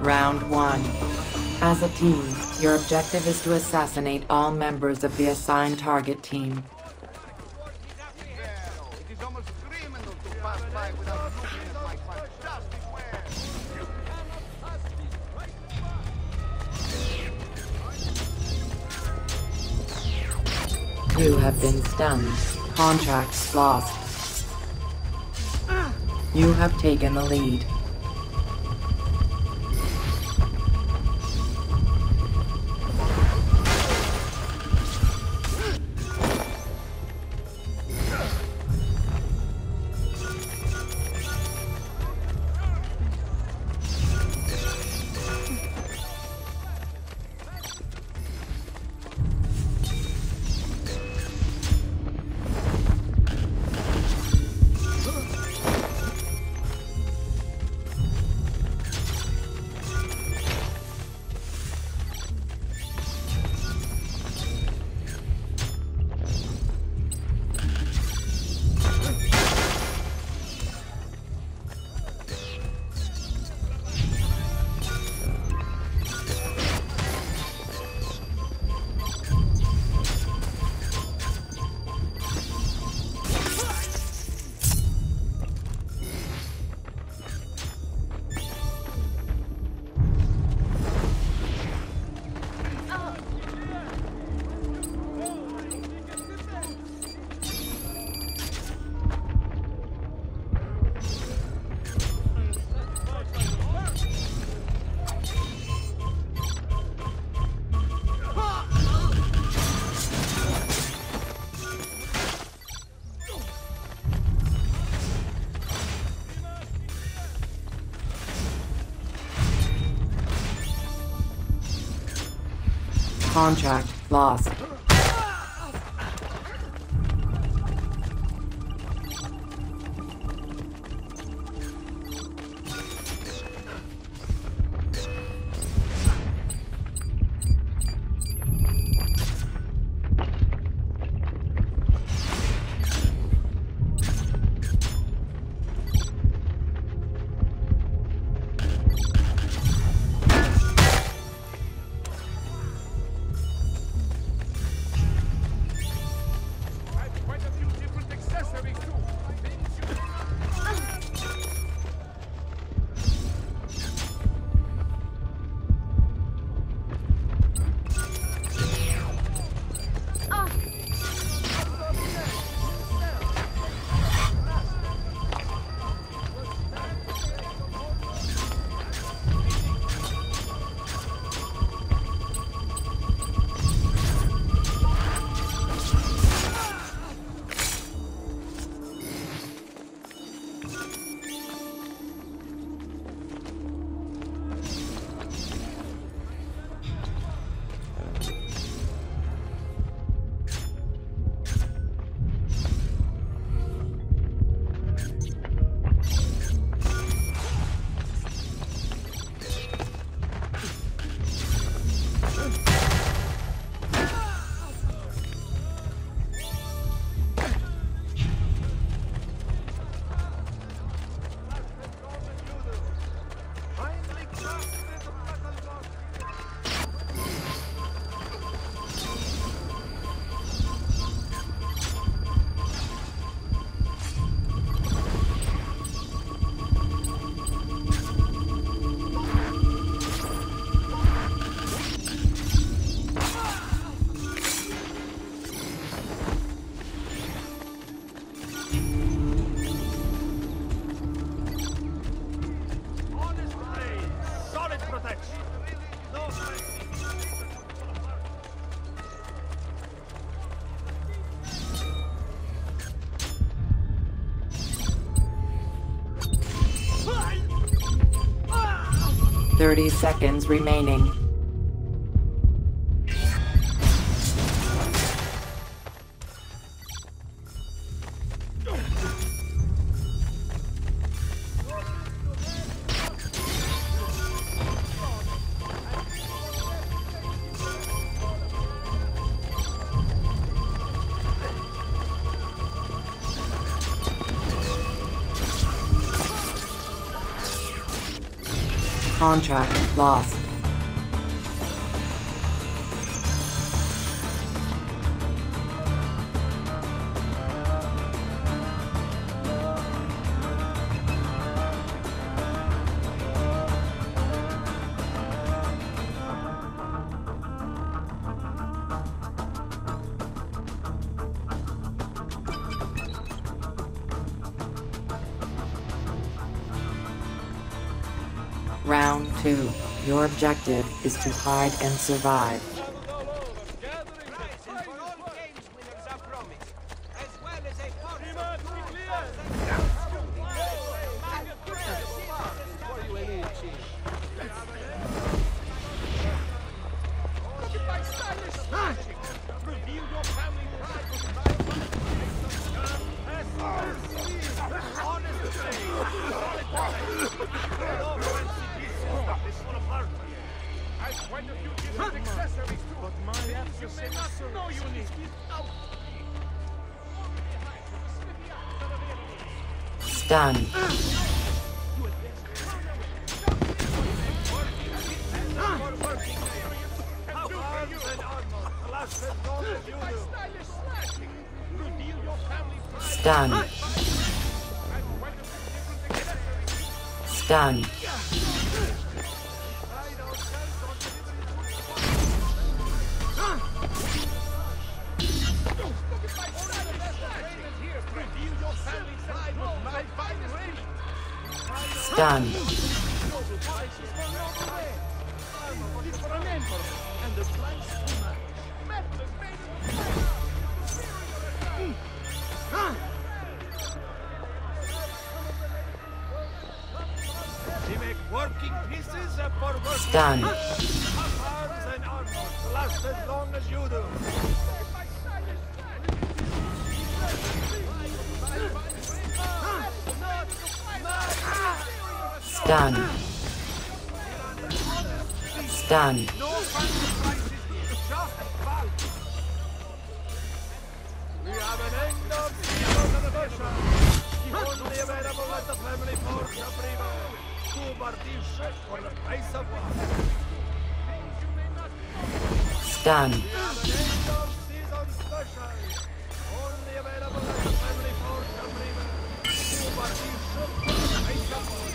Round 1. As a team, your objective is to assassinate all members of the assigned target team. It is almost criminal to pass by without looking at my fantastic wares. You have been stunned. Contract lost. You have taken the lead. Contract lost. Quite a few different accessories too. Finally crafted the battle log. 30 seconds remaining. Contract lost. Round 2. Your objective is to hide and survive. Done. Stun. Stun. Stun. Working pieces for working. Stun. Arms and armor last as long as you do. Stun. Stun. No fancy prices here, just value. We have an end of season anniversary. Only available at the family Porsche Primo. Two partitions for the price of one. Stun. We have an end of season special. Only available at the family Porsche Primo. Two partitions for the price of one.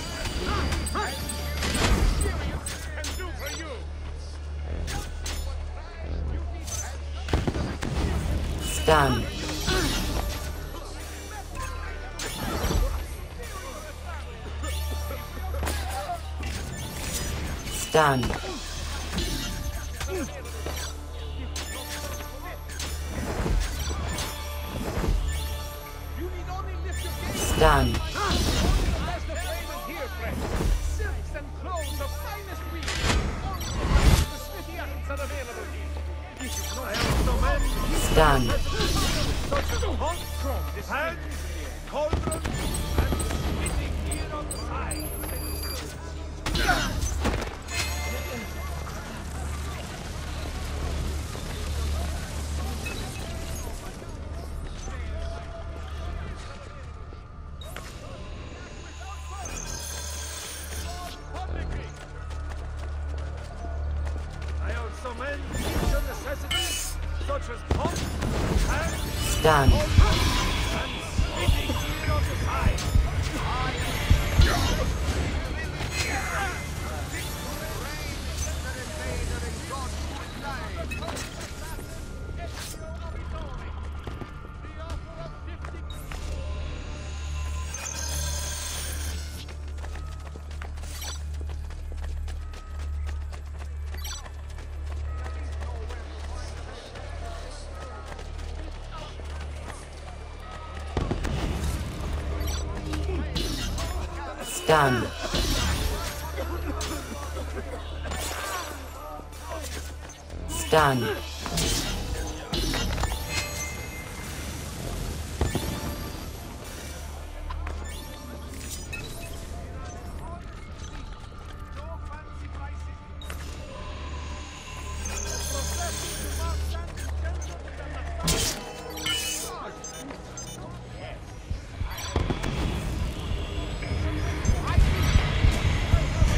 Can do for you. Stun. Stun. Stun. Stun. Hands, cauldron, and spitting here on the side. I also mend future necessities such as pump, hands, Stun. and spitting here on the side. Stun. Stun.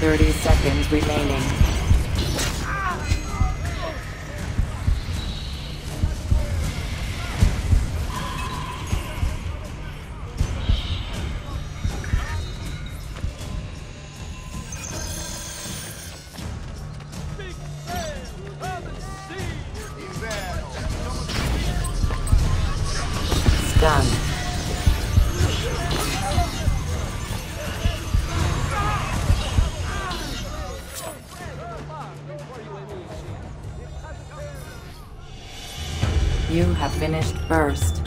30 seconds remaining. Done. You have finished first.